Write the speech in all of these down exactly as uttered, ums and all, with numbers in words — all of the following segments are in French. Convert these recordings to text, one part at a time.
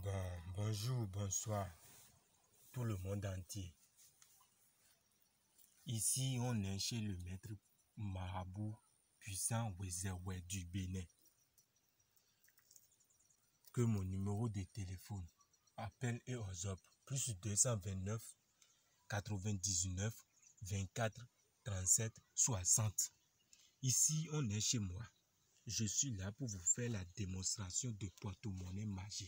Bon, bonjour, bonsoir, tout le monde entier. Ici, on est chez le maître marabout puissant Wezewe du Bénin. Que mon numéro de téléphone, appel et aux autres, plus deux cent vingt-neuf, quatre-vingt-dix-neuf, vingt-quatre, trente-sept, soixante. Ici, on est chez moi. Je suis là pour vous faire la démonstration de porte-monnaie magique.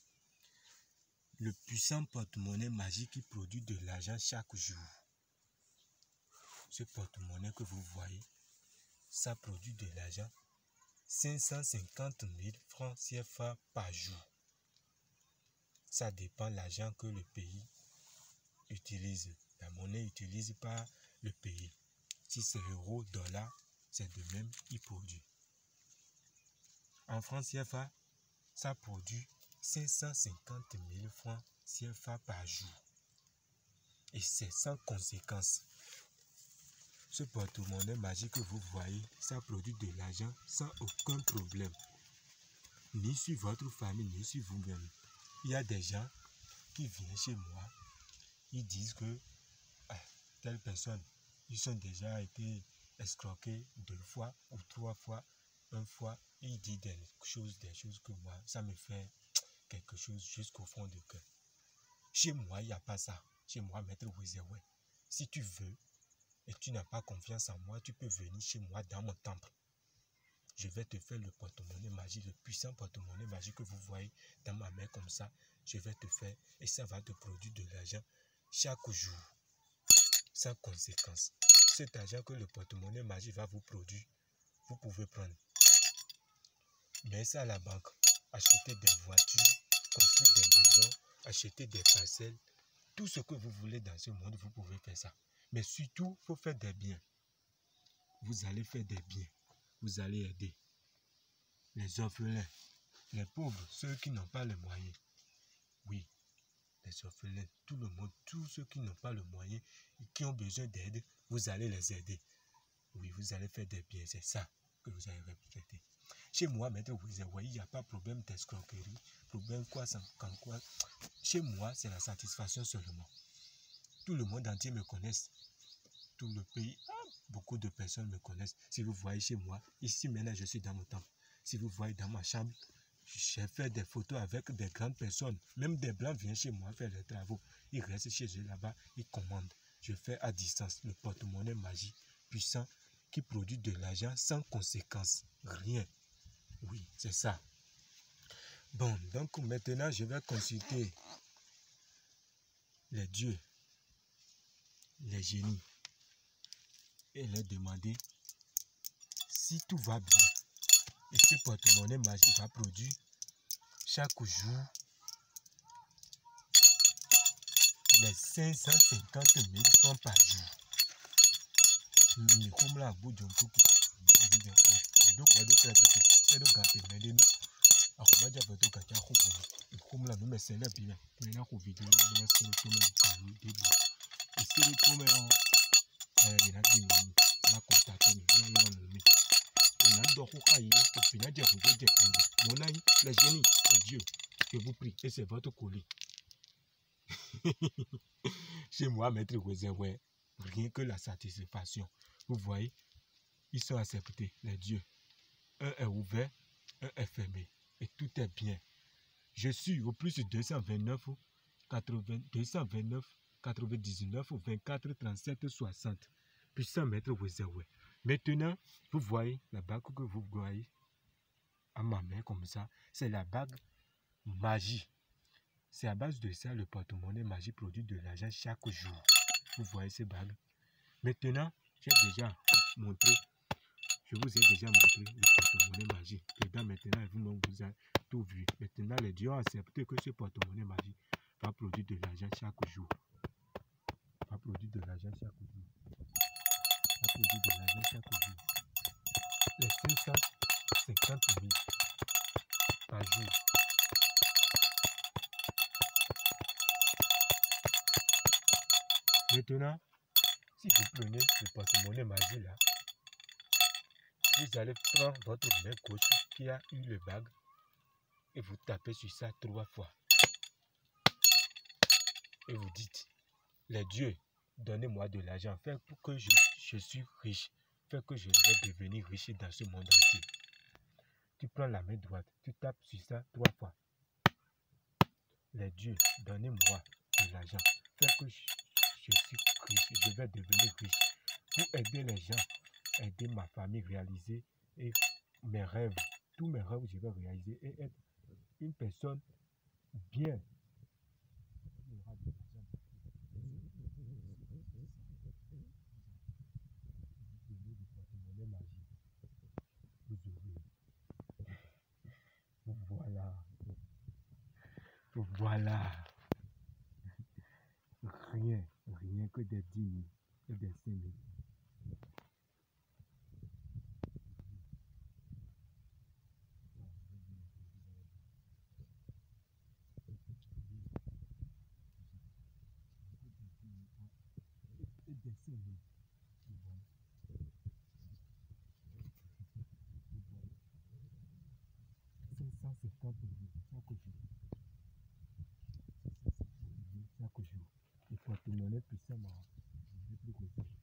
Le puissant porte-monnaie magique qui produit de l'argent chaque jour. Ce porte-monnaie que vous voyez, ça produit de l'argent cinq cent cinquante mille francs C F A par jour. Ça dépend de l'argent que le pays utilise. La monnaie utilisée par le pays. Si c'est euro, dollar, c'est de même, il produit. En francs C F A, ça produit cinq cent cinquante mille francs C F A par jour. Et c'est sans conséquence. Ce porte-monnaie magique que vous voyez, ça produit de l'argent sans aucun problème. Ni sur votre famille, ni sur vous-même. Il y a des gens qui viennent chez moi, ils disent que ah, telle personne, ils ont déjà été escroqués deux fois ou trois fois, une fois, il dit des choses, des choses que moi, ça me fait quelque chose jusqu'au fond du cœur. Chez moi, il n'y a pas ça. Chez moi, maître Wezewe, si tu veux et tu n'as pas confiance en moi, tu peux venir chez moi dans mon temple. Je vais te faire le porte-monnaie magique, le puissant porte-monnaie magique que vous voyez dans ma main comme ça. Je vais te faire et ça va te produire de l'argent chaque jour, sans conséquence. Cet argent que le porte-monnaie magique va vous produire, vous pouvez prendre. Mais ça à la banque, acheter des voitures, construire des maisons, acheter des parcelles, tout ce que vous voulez dans ce monde, vous pouvez faire ça. Mais surtout, il faut faire des biens. Vous allez faire des biens. Vous allez aider les orphelins, les pauvres, ceux qui n'ont pas les moyens. Oui, les orphelins, tout le monde, tous ceux qui n'ont pas le moyen et qui ont besoin d'aide, vous allez les aider. Oui, vous allez faire des biens, c'est ça que vous allez répéter. Chez moi, maître Wezewe, il n'y a pas de problème d'escroquerie, problème quoi, sans quoi. Chez moi, c'est la satisfaction seulement. Tout le monde entier me connaît. Tout le pays, beaucoup de personnes me connaissent. Si vous voyez chez moi, ici maintenant, je suis dans mon temple. Si vous voyez dans ma chambre, j'ai fait des photos avec des grandes personnes. Même des blancs viennent chez moi faire les travaux. Ils restent chez eux là-bas, ils commandent. Je fais à distance le porte-monnaie magique puissant qui produit de l'argent sans conséquence. Rien. Oui, c'est ça. Bon, donc maintenant, je vais consulter les dieux, les génies, et leur demander si tout va bien. Et ce porte-monnaie magique va produire chaque jour les cinq cent cinquante mille francs par jour. Nous sommes là à bout d'un coup. Les génies, les dieux, je vous prie, et c'est votre colis. Chez moi, maître Wezewe, rien que la satisfaction. Vous voyez, ils sont acceptés, les dieux. Un est ouvert, un est fermé, et tout est bien. Je suis au plus de deux cent vingt-neuf, quatre-vingt-dix-neuf, vingt-quatre, trente-sept, soixante. Puissant maître Wezewe. Maintenant, vous voyez la bague que vous voyez à ma main comme ça, c'est la bague magie. C'est à base de ça le porte-monnaie magie produit de l'argent chaque jour. Vous voyez ces bagues. Maintenant, j'ai déjà montré, je vous ai déjà montré le porte-monnaie magie. Dedans, maintenant, vous-même, vous avez tout vu. Maintenant, les dieux ont accepté que ce porte-monnaie magie va produire de l'argent chaque jour. Va produire de l'argent chaque jour. Va produire de l'argent chaque jour. Les cinq cent cinquante mille par jour. Maintenant, si vous prenez le porte-monnaie magie là, vous allez prendre votre main gauche qui a eu le bague et vous tapez sur ça trois fois. et vous dites, les dieux, donnez-moi de l'argent, faites pour que je, je suis riche, faites que je dois devenir riche dans ce monde entier. Tu prends la main droite, tu tapes sur ça trois fois. Les dieux, donnez-moi de l'argent, faites que je, je suis riche, je vais devenir riche pour aider les gens, aider ma famille, réaliser et mes rêves. Tous mes rêves, je vais réaliser et être une personne bien. Voilà. Voilà. Rien, rien que des dîmes et des cinq. cinq cent cinquante mille chaque jour. Chaque jour. Il faut te donner puissamment. Je vais plus que ça.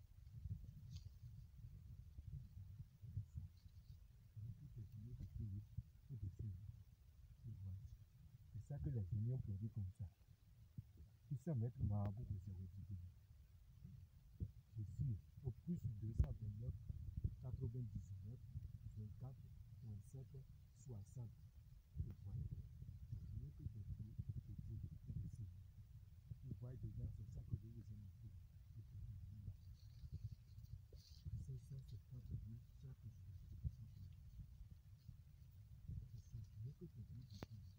C'est ça que les unions produisent comme ça. Tout ça mettre marabout que c'est ridicule. Je suis au plus deux cent vingt-neuf, quatre-vingt-dix-neuf, vingt-quatre, trente-sept, soixante. Tu vois, rien que des dieux, des dieux, des dieux. Tu vois déjà, c'est ça que je vous ai montré. cinq cent cinquante mille chaque jour. Rien que des dieux, des dieux.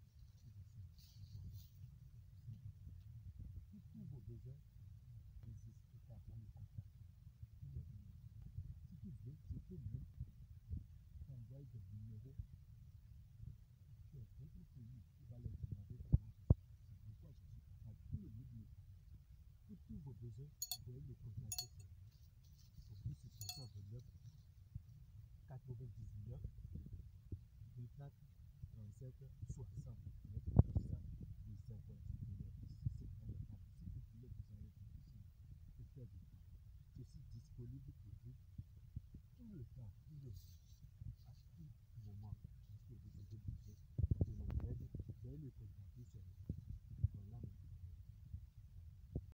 Tous vos besoins n'existent pas pour me contacter. Si tu veux, je peux même t'envoyer des numéros. Tu as d'autres pays qui va leur demander comment c'est pourquoi je suis capable. Tout le monde me parle. Pour tous vos besoins, vous pouvez me contacter au plus deux cent vingt-neuf, quatre-vingt-dix-neuf, vingt-quatre, trente-sept, soixante.